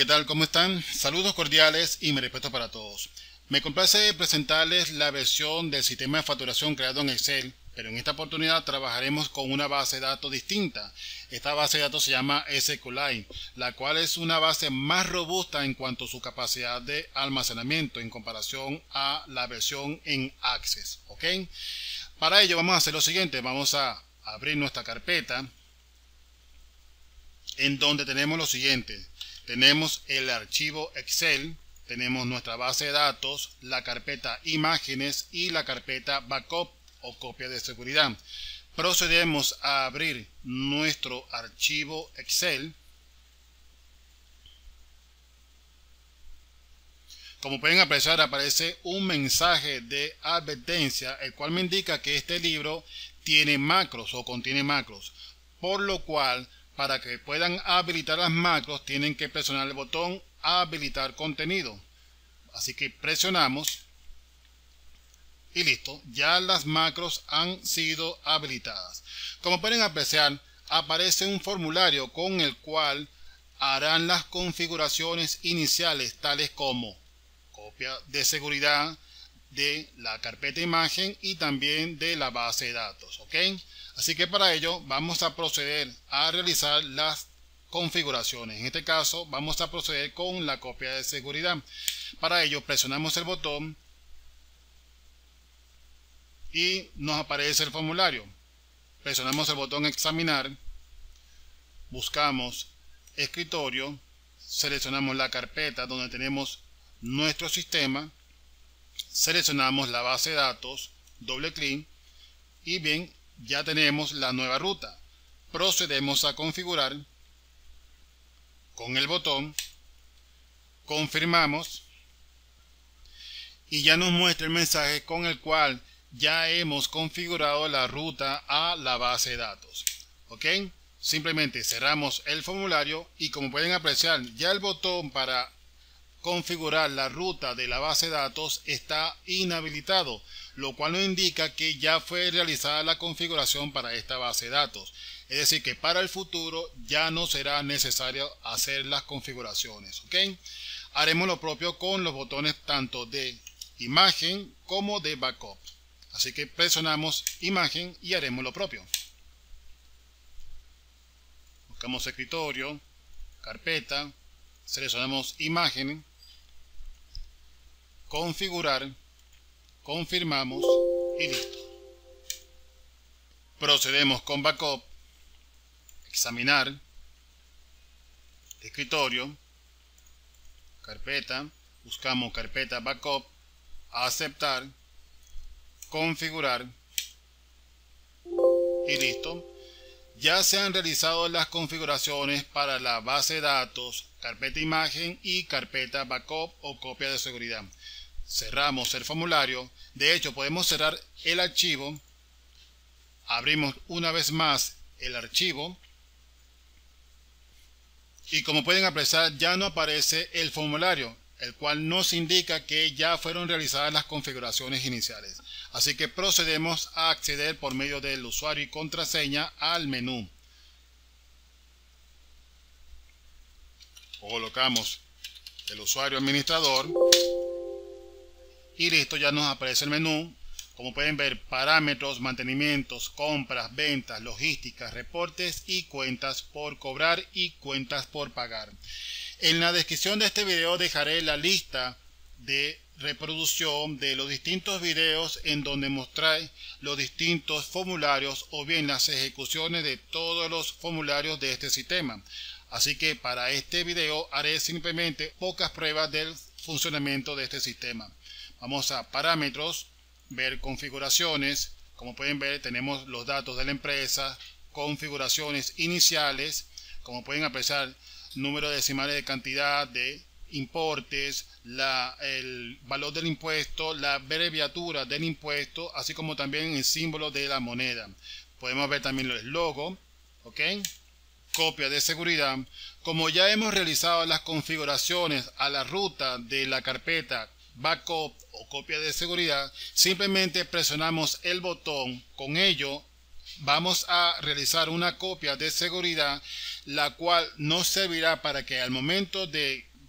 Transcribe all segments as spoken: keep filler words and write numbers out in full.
¿qué tal? ¿Cómo están? Saludos cordiales y mi respeto para todos. Me complace presentarles la versión del sistema de facturación creado en Excel, pero en esta oportunidad trabajaremos con una base de datos distinta. Esta base de datos se llama SQLite, la cual es una base más robusta en cuanto a su capacidad de almacenamiento en comparación a la versión en Access. ¿Ok? Para ello vamos a hacer lo siguiente, vamos a abrir nuestra carpeta en donde tenemos lo siguiente. Tenemos el archivo Excel, tenemos nuestra base de datos, la carpeta imágenes y la carpeta backup o copia de seguridad. Procedemos a abrir nuestro archivo Excel. Como pueden apreciar, aparece un mensaje de advertencia, el cual me indica que este libro tiene macros o contiene macros, por lo cual para que puedan habilitar las macros tienen que presionar el botón habilitar contenido. Así que presionamos y listo, ya las macros han sido habilitadas. Como pueden apreciar, aparece un formulario con el cual harán las configuraciones iniciales, tales como copia de seguridad de la carpeta imagen y también de la base de datos. ¿Ok? Así que para ello vamos a proceder a realizar las configuraciones. En este caso vamos a proceder con la copia de seguridad. Para ello presionamos el botón y nos aparece el formulario. Presionamos el botón examinar, buscamos escritorio, seleccionamos la carpeta donde tenemos nuestro sistema, seleccionamos la base de datos, doble clic y bien, ya tenemos la nueva ruta. Procedemos a configurar con el botón, confirmamos y ya nos muestra el mensaje con el cual ya hemos configurado la ruta a la base de datos. ¿Ok? Simplemente cerramos el formulario y como pueden apreciar, ya el botón para configurar la ruta de la base de datos está inhabilitado, lo cual nos indica que ya fue realizada la configuración para esta base de datos. Es decir, que para el futuro ya no será necesario hacer las configuraciones. ¿Ok? Haremos lo propio con los botones tanto de imagen como de backup. Así que presionamos imagen y haremos lo propio. Buscamos escritorio, carpeta, seleccionamos imagen, configurar, confirmamos y listo. Procedemos con backup, examinar, escritorio, carpeta, buscamos carpeta backup, aceptar, configurar y listo. Ya se han realizado las configuraciones para la base de datos, carpeta imagen y carpeta backup o copia de seguridad. Cerramos el formulario. De hecho, podemos cerrar el archivo. Abrimos una vez más el archivo. Y como pueden apreciar, ya no aparece el formulario, el cual nos indica que ya fueron realizadas las configuraciones iniciales. Así que procedemos a acceder por medio del usuario y contraseña al menú. Colocamos el usuario administrador y listo, ya nos aparece el menú. Como pueden ver, parámetros, mantenimientos, compras, ventas, logística, reportes y cuentas por cobrar y cuentas por pagar. En la descripción de este video dejaré la lista de reproducción de los distintos videos en donde mostraré los distintos formularios o bien las ejecuciones de todos los formularios de este sistema. Así que para este video haré simplemente pocas pruebas del funcionamiento de este sistema. Vamos a parámetros, ver configuraciones. Como pueden ver, tenemos los datos de la empresa, configuraciones iniciales. Como pueden apreciar, número decimales de cantidad de importes, la, el valor del impuesto, la abreviatura del impuesto, así como también el símbolo de la moneda. Podemos ver también el logo, ¿ok? Copia de seguridad. Como ya hemos realizado las configuraciones a la ruta de la carpeta backup o copia de seguridad, simplemente presionamos el botón. Con ello vamos a realizar una copia de seguridad, la cual nos servirá para que al momento de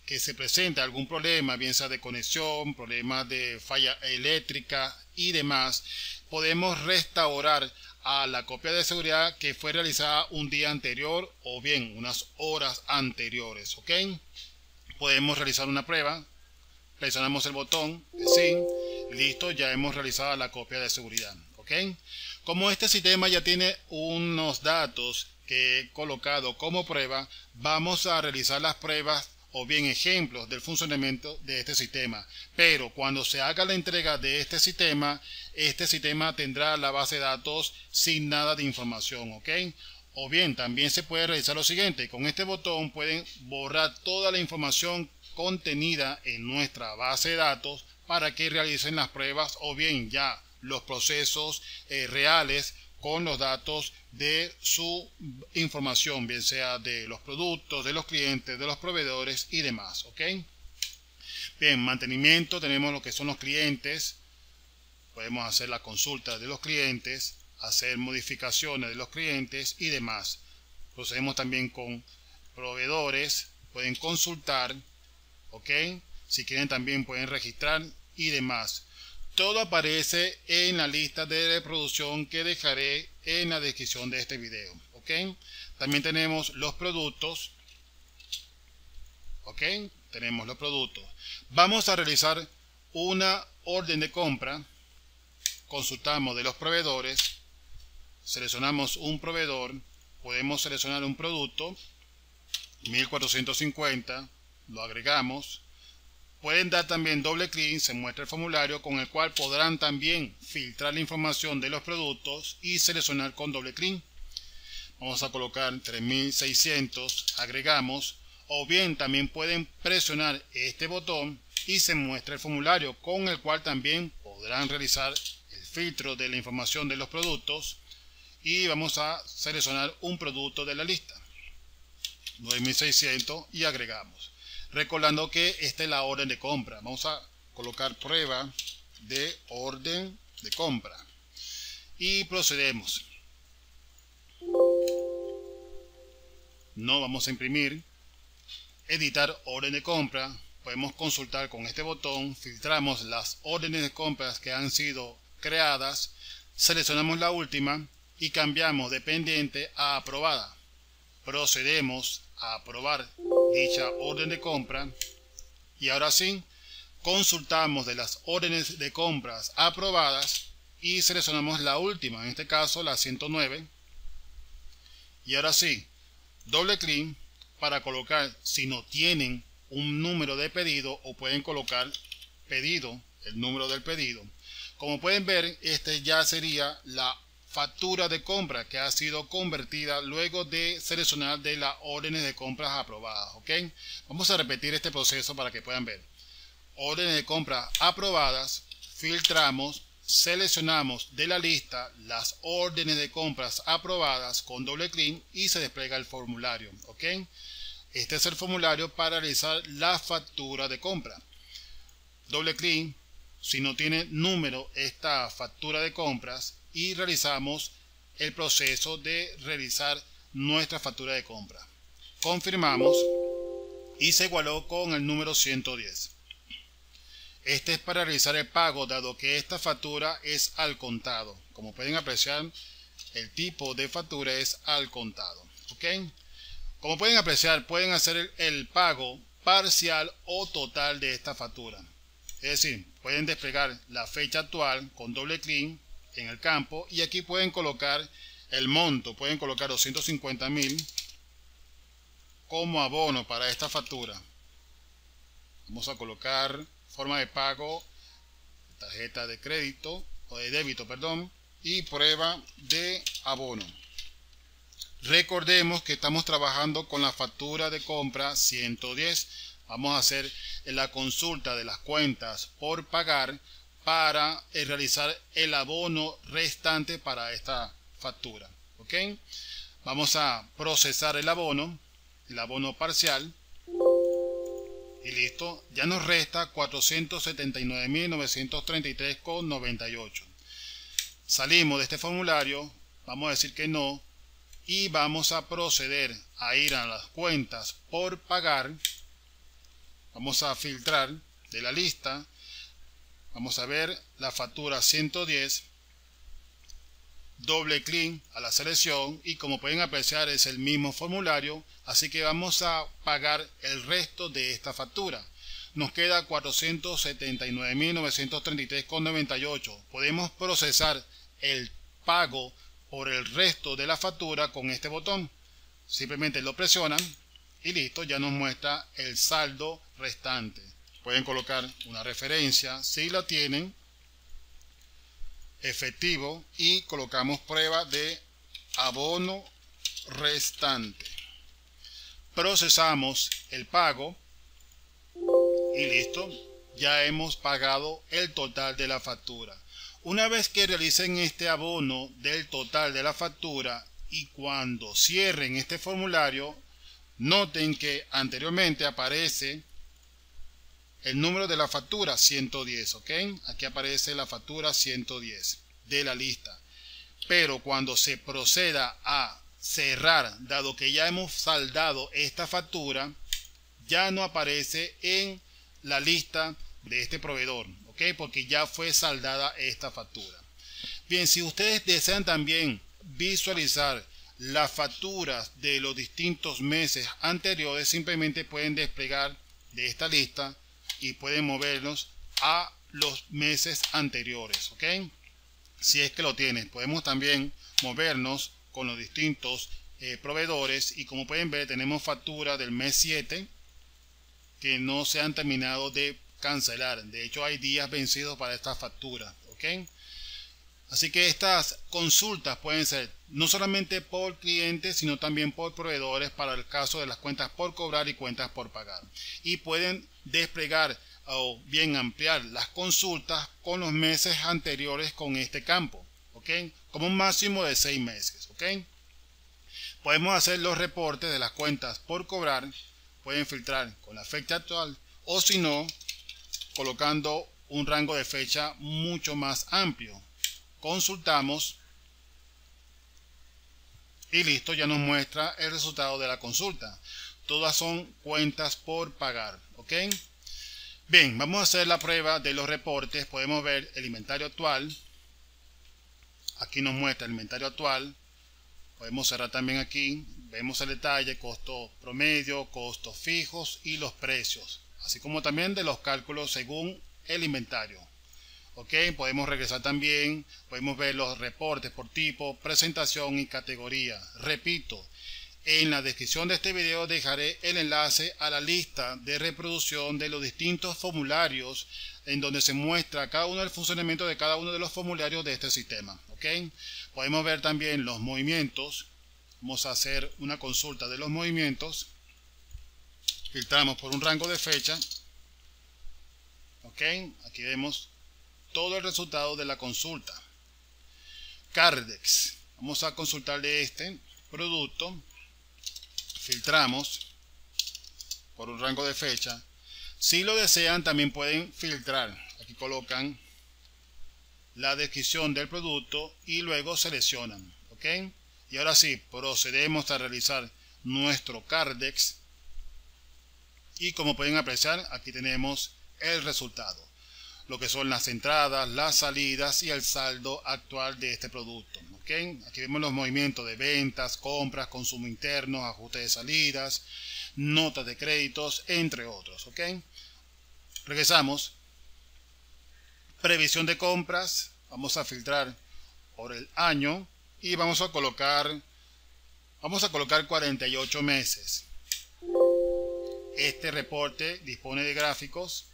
que se presente algún problema, bien sea de conexión, problemas de falla eléctrica y demás, podemos restaurar a la copia de seguridad que fue realizada un día anterior o bien unas horas anteriores, ¿ok? Podemos realizar una prueba, presionamos el botón sí, listo, ya hemos realizado la copia de seguridad, ¿ok? Como este sistema ya tiene unos datos que he colocado como prueba, vamos a realizar las pruebas o bien ejemplos del funcionamiento de este sistema. Pero cuando se haga la entrega de este sistema, este sistema tendrá la base de datos sin nada de información, ¿ok? O bien también se puede realizar lo siguiente: con este botón pueden borrar toda la información contenida en nuestra base de datos para que realicen las pruebas o bien ya los procesos eh, reales con los datos de su información, bien sea de los productos, de los clientes, de los proveedores y demás, ¿ok? Bien, mantenimiento, tenemos lo que son los clientes, podemos hacer la consulta de los clientes, hacer modificaciones de los clientes y demás. Procedemos también con proveedores, pueden consultar, ¿ok? Si quieren también pueden registrar y demás. Todo aparece en la lista de reproducción que dejaré en la descripción de este video, ¿ok? También tenemos los productos, ¿ok? Tenemos los productos. Vamos a realizar una orden de compra. Consultamos de los proveedores, seleccionamos un proveedor, podemos seleccionar un producto, mil cuatrocientos cincuenta, lo agregamos. Pueden dar también doble clic, se muestra el formulario con el cual podrán también filtrar la información de los productos y seleccionar con doble clic. Vamos a colocar tres mil seiscientos, agregamos, o bien también pueden presionar este botón y se muestra el formulario con el cual también podrán realizar el filtro de la información de los productos y vamos a seleccionar un producto de la lista, nueve mil seiscientos, y agregamos. Recordando que esta es la orden de compra. Vamos a colocar prueba de orden de compra. Y procedemos. No vamos a imprimir. Editar orden de compra. Podemos consultar con este botón. Filtramos las órdenes de compras que han sido creadas. Seleccionamos la última y cambiamos de pendiente a aprobada. Procedemos a aprobar dicha orden de compra y ahora sí consultamos de las órdenes de compras aprobadas y seleccionamos la última, en este caso la ciento nueve, y ahora sí doble clic para colocar, si no tienen un número de pedido, o pueden colocar pedido, el número del pedido. Como pueden ver, este ya sería la factura de compra que ha sido convertida luego de seleccionar de las órdenes de compras aprobadas, ¿ok? Vamos a repetir este proceso para que puedan ver. Órdenes de compras aprobadas, filtramos, seleccionamos de la lista las órdenes de compras aprobadas con doble clic y se despliega el formulario, ¿ok? Este es el formulario para realizar la factura de compra. Doble clic, si no tiene número esta factura de compras, y realizamos el proceso de realizar nuestra factura de compra. Confirmamos y se igualó con el número ciento diez. Este es para realizar el pago, dado que esta factura es al contado. Como pueden apreciar, el tipo de factura es al contado, ¿ok? Como pueden apreciar, pueden hacer el, el pago parcial o total de esta factura. Es decir, pueden desplegar la fecha actual con doble clic en el campo y aquí pueden colocar el monto, pueden colocar doscientos cincuenta mil como abono para esta factura. Vamos a colocar forma de pago, tarjeta de crédito o de débito, perdón, y prueba de abono. Recordemos que estamos trabajando con la factura de compra ciento diez. Vamos a hacer la consulta de las cuentas por pagar para eh, realizar el abono restante para esta factura, ¿ok? Vamos a procesar el abono, el abono parcial, y listo. Ya nos resta cuatrocientos setenta y nueve mil novecientos treinta y tres con noventa y ocho. Salimos de este formulario, vamos a decir que no, y vamos a proceder a ir a las cuentas por pagar vamos a filtrar de la lista, vamos a ver la factura ciento diez, doble clic a la selección y como pueden apreciar es el mismo formulario, así que vamos a pagar el resto de esta factura. Nos queda cuatrocientos setenta y nueve mil novecientos treinta y tres con noventa y ocho. Podemos procesar el pago por el resto de la factura con este botón. Simplemente lo presionan y listo, ya nos muestra el saldo restante. Pueden colocar una referencia si la tienen, efectivo, y colocamos prueba de abono restante. Procesamos el pago y listo, ya hemos pagado el total de la factura. Una vez que realicen este abono del total de la factura y cuando cierren este formulario, noten que anteriormente aparece el número de la factura ciento diez, ¿ok? Aquí aparece la factura ciento diez de la lista. Pero cuando se proceda a cerrar, dado que ya hemos saldado esta factura, ya no aparece en la lista de este proveedor, ¿ok? Porque ya fue saldada esta factura. Bien, si ustedes desean también visualizar las facturas de los distintos meses anteriores, simplemente pueden desplegar de esta lista y pueden movernos a los meses anteriores, ¿ok? Si es que lo tienen, podemos también movernos con los distintos eh, proveedores y como pueden ver tenemos factura del mes siete que no se han terminado de cancelar. De hecho hay días vencidos para esta factura, ¿ok? Así que estas consultas pueden ser no solamente por clientes, sino también por proveedores para el caso de las cuentas por cobrar y cuentas por pagar. Y pueden desplegar o bien ampliar las consultas con los meses anteriores con este campo, ¿ok? Como un máximo de seis meses, ¿ok? Podemos hacer los reportes de las cuentas por cobrar, pueden filtrar con la fecha actual o si no, colocando un rango de fecha mucho más amplio. Consultamos y listo, ya nos muestra el resultado de la consulta. Todas son cuentas por pagar, ¿ok? Bien, vamos a hacer la prueba de los reportes. Podemos ver el inventario actual. Aquí nos muestra el inventario actual. Podemos cerrar también aquí. Vemos el detalle, costo promedio, costos fijos y los precios. Así como también de los cálculos según el inventario. Ok, podemos regresar también, podemos ver los reportes por tipo, presentación y categoría. Repito, en la descripción de este video dejaré el enlace a la lista de reproducción de los distintos formularios en donde se muestra cada uno del funcionamiento de cada uno de los formularios de este sistema. Ok, podemos ver también los movimientos. Vamos a hacer una consulta de los movimientos. Filtramos por un rango de fecha. Ok, aquí vemos todo el resultado de la consulta. Cardex, vamos a consultar de este producto, filtramos por un rango de fecha. Si lo desean también pueden filtrar, aquí colocan la descripción del producto y luego seleccionan, ¿ok? Y ahora sí, procedemos a realizar nuestro Cardex y como pueden apreciar aquí tenemos el resultado. Lo que son las entradas, las salidas y el saldo actual de este producto. ¿Okay? Aquí vemos los movimientos de ventas, compras, consumo interno, ajustes de salidas, notas de créditos, entre otros. ¿Okay? Regresamos. Previsión de compras. Vamos a filtrar por el año y vamos a colocar, vamos a colocar cuarenta y ocho meses. Este reporte dispone de gráficos.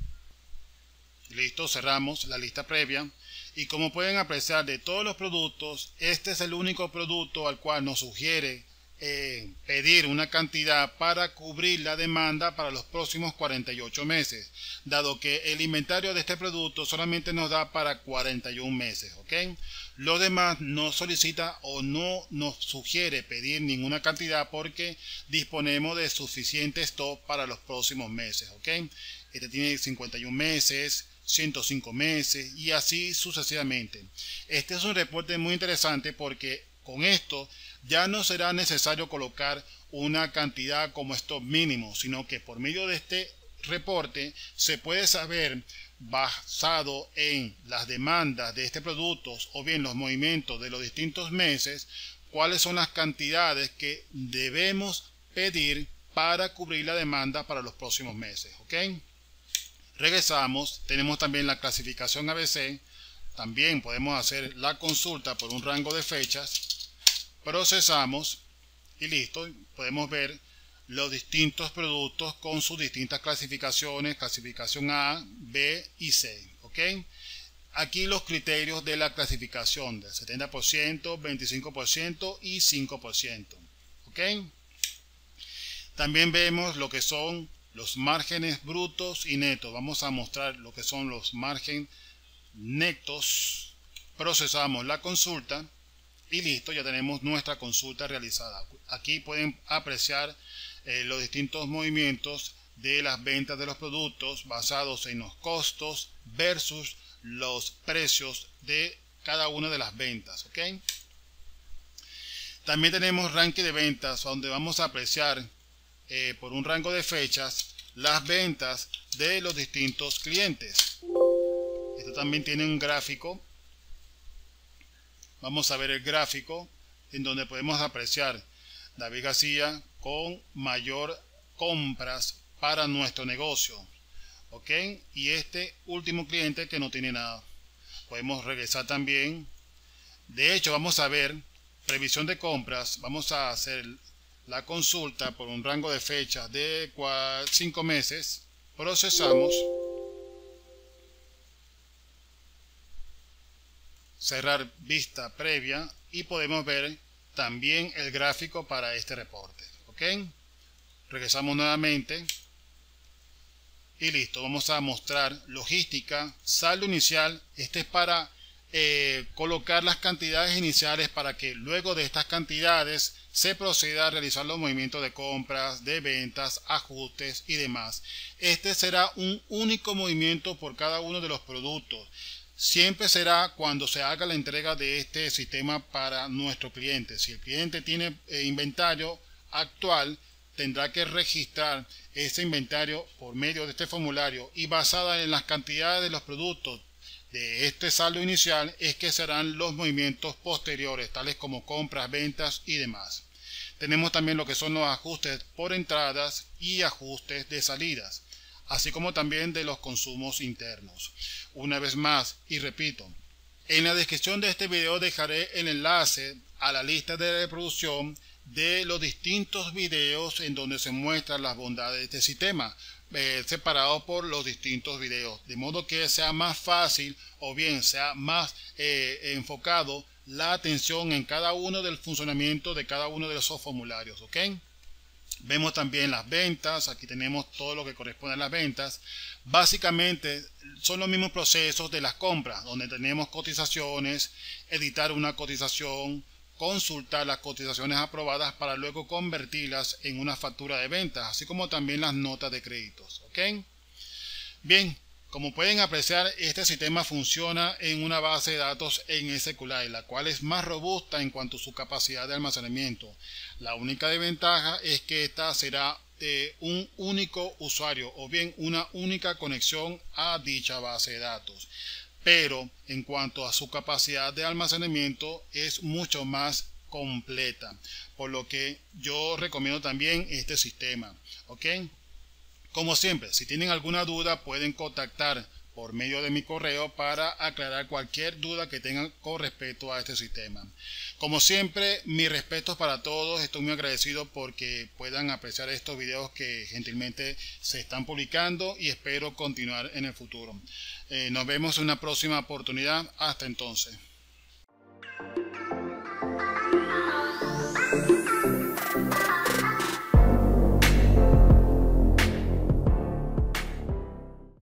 Listo, cerramos la lista previa y como pueden apreciar de todos los productos, este es el único producto al cual nos sugiere eh, pedir una cantidad para cubrir la demanda para los próximos cuarenta y ocho meses, dado que el inventario de este producto solamente nos da para cuarenta y un meses, ¿ok? Lo demás no solicita o no nos sugiere pedir ninguna cantidad porque disponemos de suficiente stock para los próximos meses, ¿ok? Este tiene cincuenta y un meses, ciento cinco meses y así sucesivamente. Este es un reporte muy interesante porque con esto ya no será necesario colocar una cantidad como stock mínimo, sino que por medio de este reporte se puede saber, basado en las demandas de este producto o bien los movimientos de los distintos meses, cuáles son las cantidades que debemos pedir para cubrir la demanda para los próximos meses. ¿Ok? Regresamos, tenemos también la clasificación A B C, también podemos hacer la consulta por un rango de fechas, procesamos y listo, podemos ver los distintos productos con sus distintas clasificaciones, clasificación A, B y C. ¿Ok? Aquí los criterios de la clasificación del setenta por ciento, veinticinco por ciento y cinco por ciento. ¿Ok? También vemos lo que son los márgenes brutos y netos. Vamos a mostrar lo que son los márgenes netos. Procesamos la consulta y listo, ya tenemos nuestra consulta realizada. Aquí pueden apreciar eh, los distintos movimientos de las ventas de los productos basados en los costos versus los precios de cada una de las ventas. ¿Ok? También tenemos ranking de ventas, donde vamos a apreciar eh, por un rango de fechas las ventas de los distintos clientes. Esto también tiene un gráfico. Vamos a ver el gráfico en donde podemos apreciar David García con mayor compras para nuestro negocio. ¿Ok? Y este último cliente que no tiene nada. Podemos regresar también. De hecho, vamos a ver previsión de compras. Vamos a hacer la consulta por un rango de fechas de cinco meses. Procesamos. Cerrar vista previa y podemos ver también el gráfico para este reporte. ¿Ok? Regresamos nuevamente y listo. Vamos a mostrar logística, saldo inicial. Este es para eh, colocar las cantidades iniciales para que luego de estas cantidades se proceda a realizar los movimientos de compras, de ventas, ajustes y demás. Este será un único movimiento por cada uno de los productos. Siempre será cuando se haga la entrega de este sistema para nuestro cliente. Si el cliente tiene eh, inventario actual, tendrá que registrar ese inventario por medio de este formulario y basada en las cantidades de los productos de este saldo inicial es que serán los movimientos posteriores, tales como compras, ventas y demás. Tenemos también lo que son los ajustes por entradas y ajustes de salidas, así como también de los consumos internos. Una vez más, y repito, en la descripción de este video dejaré el enlace a la lista de reproducción de los distintos videos en donde se muestran las bondades de este sistema, eh, separados por los distintos videos, de modo que sea más fácil o bien sea más eh, enfocado la atención en cada uno del funcionamiento de cada uno de esos formularios. ¿Ok? Vemos también las ventas. Aquí tenemos todo lo que corresponde a las ventas. Básicamente son los mismos procesos de las compras, donde tenemos cotizaciones, editar una cotización, consultar las cotizaciones aprobadas para luego convertirlas en una factura de ventas, así como también las notas de créditos. ¿Ok? Bien, como pueden apreciar, este sistema funciona en una base de datos en SQLite, la cual es más robusta en cuanto a su capacidad de almacenamiento. La única desventaja es que esta será de un único usuario o bien una única conexión a dicha base de datos. Pero en cuanto a su capacidad de almacenamiento es mucho más completa, por lo que yo recomiendo también este sistema. ¿Ok? Como siempre, si tienen alguna duda pueden contactar por medio de mi correo para aclarar cualquier duda que tengan con respecto a este sistema. Como siempre, mis respetos para todos. Estoy muy agradecido porque puedan apreciar estos videos que gentilmente se están publicando y espero continuar en el futuro. Eh, nos vemos en una próxima oportunidad. Hasta entonces.